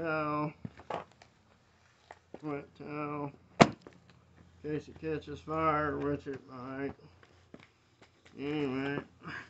towel. Wet towel. In case it catches fire, which it might. Anyway.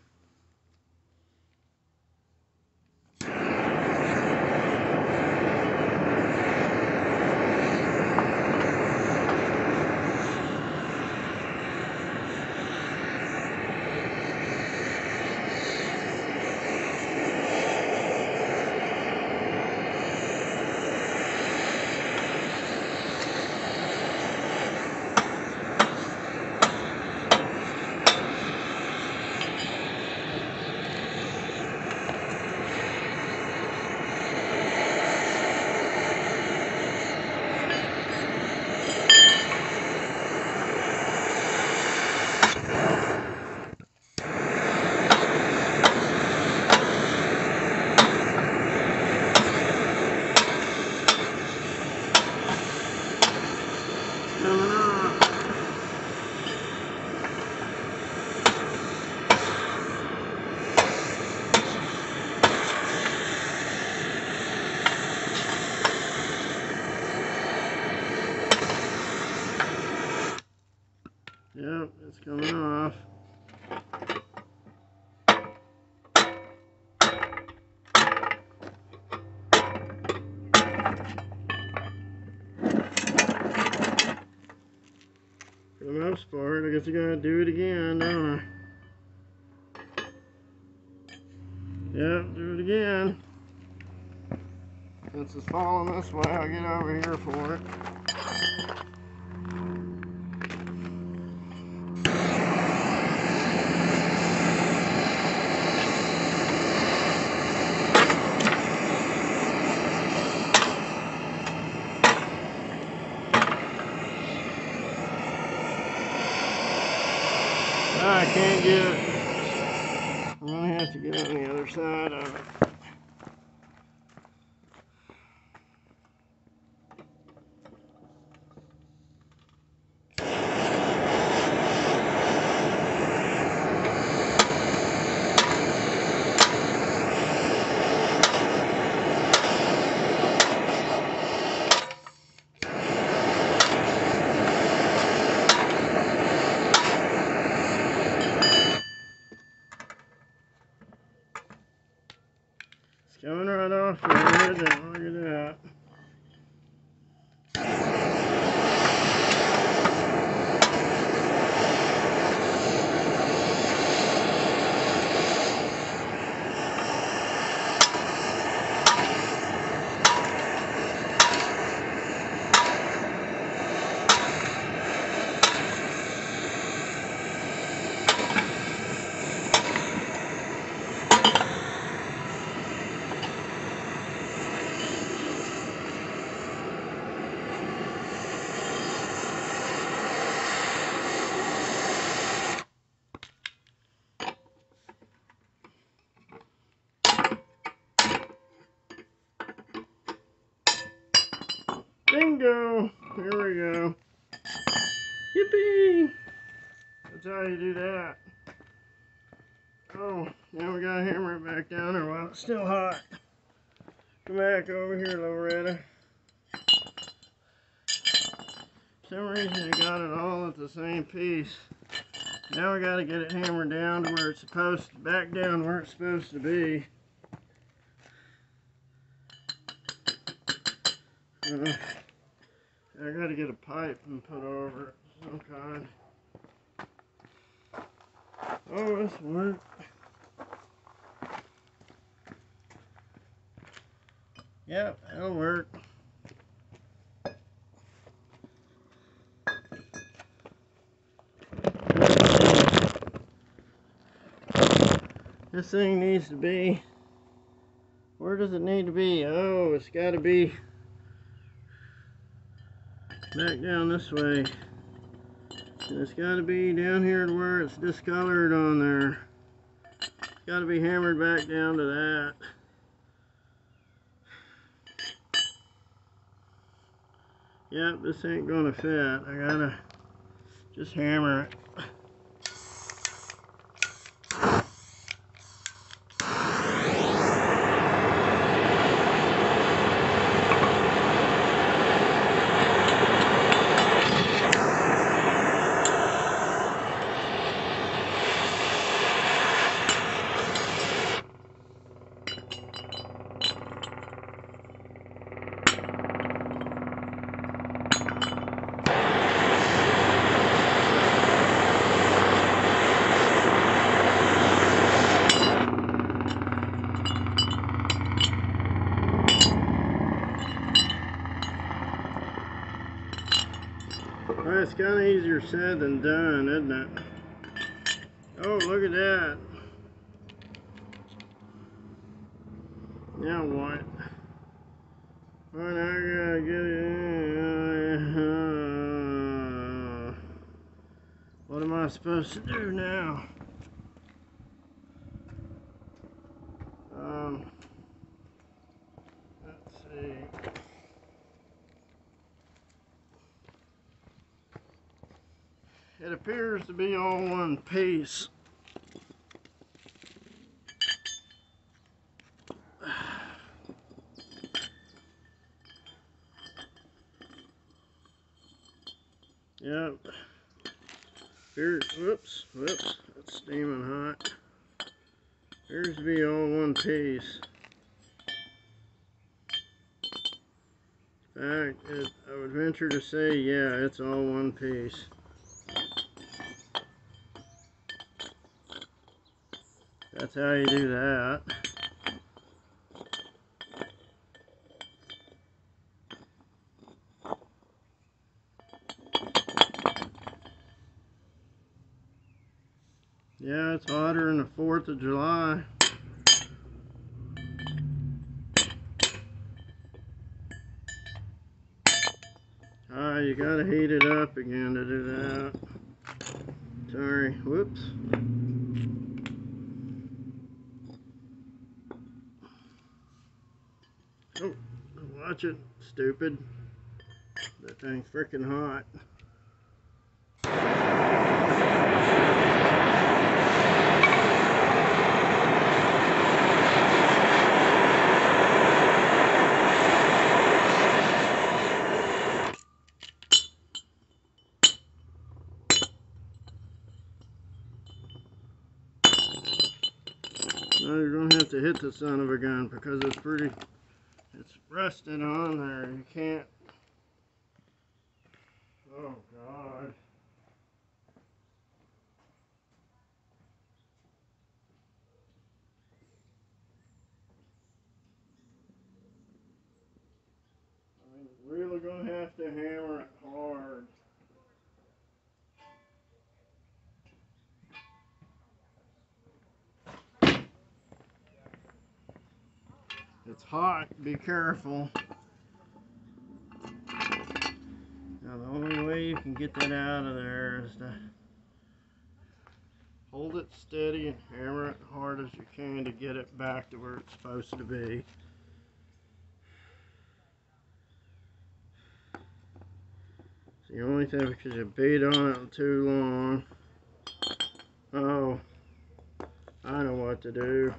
Yep, it's coming off. For the most part, I guess I gotta do it again, don't I? Yep, do it again. Since it's falling this way, I'll get over here for it. I can't get it. I'm going to have to get on the other side of it. Coming right off the lid, and look at that. Bingo! Here we go. Yippee! That's how you do that. Oh, now we gotta hammer it back down there while it's still hot. Come back over here, Loretta. For some reason I got it all at the same piece. Now we gotta get it hammered down to where it's supposed to, back down where it's supposed to be. I gotta get a pipe and put over it of some kind. Oh, this worked. Yep, that'll work. This thing needs to be, where does it need to be? Oh, it's got to be back down this way. And it's got to be down here to where it's discolored on there. It's got to be hammered back down to that. Yep, this ain't gonna fit. I gotta just hammer it. Well, it's kind of easier said than done, isn't it? Oh, look at that. Now what? Well, now I gotta get it. What am I supposed to do now? Let's see. It appears to be all one piece. Yep. Whoops, that's steaming hot. Appears to be all one piece. In fact, I would venture to say, yeah, it's all one piece. That's how you do that. Yeah, it's hotter than the 4th of July. You gotta heat it up again to do that. Sorry, whoops. Oh, watch it, stupid. That thing's freaking hot. Now you're gonna have to hit the son of a gun because it's rusted on there. You can't. Oh God. I mean, really gonna have to hammer it hard. It's hot, be careful. Now the only way you can get that out of there is to hold it steady and hammer it hard as you can to get it back to where it's supposed to be. It's the only thing because you beat on it too long. Oh, I know what to do.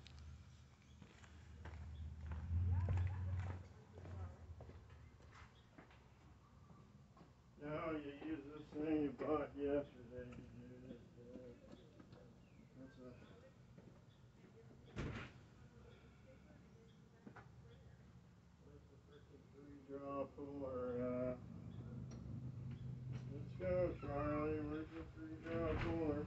No, you use this thing you bought yesterday to do this. That's a freaking 3-draw puller. Let's go, Charlie. Where's the 3-draw puller?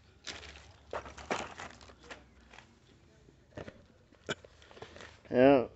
Yeah,